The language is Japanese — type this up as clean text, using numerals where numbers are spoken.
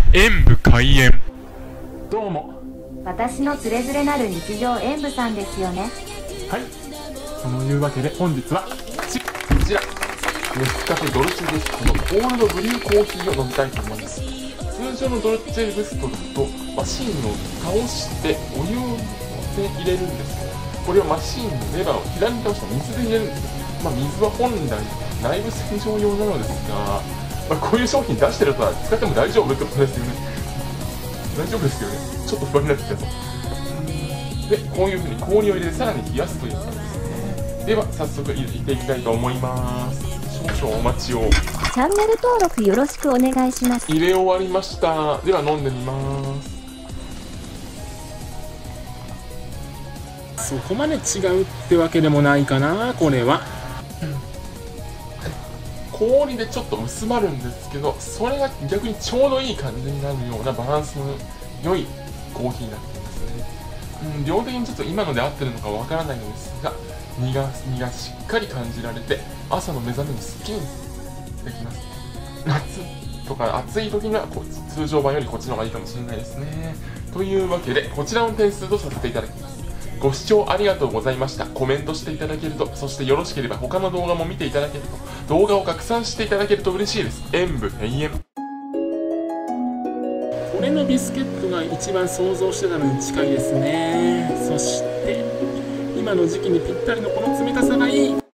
演武開演。 どうも。 私のつれづれなる日常演武さんですよね。 はい。そのいうわけで本日はこちらネスカフェドルチェグストのコールドブリューコーヒーを飲みたいと思います。通常のドルチェグストだとマシンを倒してお湯を入れるんですよ。これはマシンのレバーを左に倒して水で入れるんですよ。水は本来内部洗浄用なのですが、こういう商品出してるとは使っても大丈夫ってことですよね。大丈夫ですよね。ちょっと不安になってきたぞ。で、こういう風に氷を入れてさらに冷やすという感じですね。では早速入れていきたいと思います。少々お待ちを。 チャンネル登録よろしくお願いします。 入れ終わりました。では飲んでみます。 そこまで違うってわけでもないかな、これは。 氷でちょっと薄まるんですけど、それが逆にちょうどいい感じになるようなバランスの良いコーヒーになっていますね。量的にちょっと今ので合ってるのかわからないのですが、苦みがしっかり感じられて、朝の目覚めにスッキリできます。夏とか暑い時には通常版よりこっちの方がいいかもしれないですね。というわけで、こちらの点数とさせていただきます。ご視聴ありがとうございました。コメントしていただけると、そしてよろしければ他の動画も見ていただけると、動画を拡散していただけると嬉しいです。演武閉園。 これのビスケットが一番想像してたのに近いですね。そして今の時期にぴったりのこの冷たさがいい。